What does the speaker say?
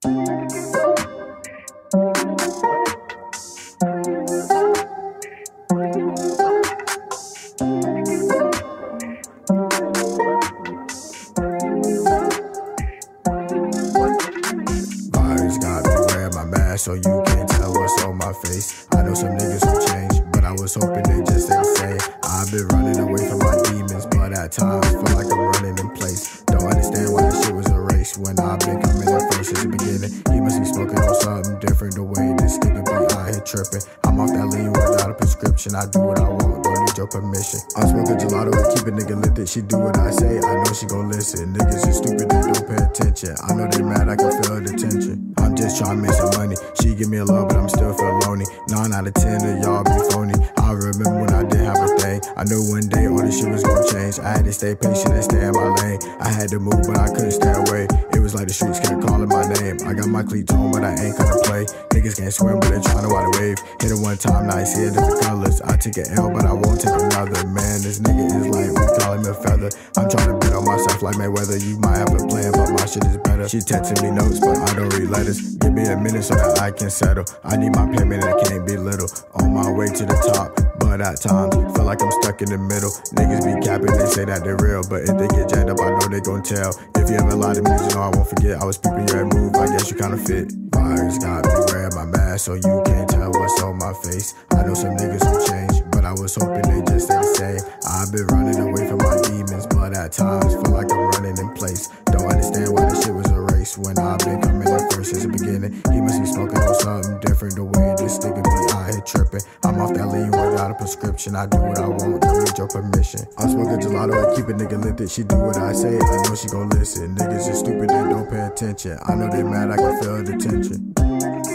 So you can't tell what's on my face. I know some niggas who changed, but I was hoping they just stay the same. I've been running away from my demons, but at times feel like I'm running in place. Don't understand why this shit was erased when I've been coming in first since the beginning. He must be smoking on something different, the way this nigga be out here tripping. I'm off that lean without a prescription. I do what I want, don't need your permission. I'm smoking gelato and keep a nigga lifted. She do what I say, I know she gon' listen. Niggas is stupid, they don't pay attention. I know they mad, I can feel the tension. I'm just trying to make some money. She give me a love, but I'm still feel lonely. 9 out of 10 of y'all be phony. I remember when I didn't have a thing. I knew one day all this shit was gonna change. I had to stay patient and stay in my lane. I had to move, but I couldn't stay away. It was like the streets kept calling my name. I got my cleats on, but I ain't gonna play. Niggas can't swim, but they tryna ride a wave. Hit it one time, now I see it different colors. I took an L, but I won't take another. Man, this nigga is like, we call him a feather. I'm trying to bet on myself like Mayweather. You might have a plan, but my shit is better. She texting me notes, but I don't read letters. Give me a minute so that I can settle. I need my payment and it can't be little. On my way to the top, but at times feel like I'm stuck in the middle. Niggas be capping, they say that they're real, but if they get jacked up, I know they gon' tell. If you ever lie to me, you know I won't forget. I was peeping your move, I guess you kinda fit. Virus got me wearing my mask, so you can't tell what's on my face. I know some niggas who changed, but I was hoping they just stay the same. I've been running away from my demons, but at times feel like I'm running in place. Don't understand why this shit was erased when I've been coming in first since the beginning. He must be smoking on something different, the way this nigga be out here tripping. I'm off that lean without a prescription. I do what I want, don't need your permission. I'm smoking gelato and keep a nigga lifted. She do what I say, I know she gon' listen. Niggas is stupid, they don't pay attention. I know they mad, I can feel the tension.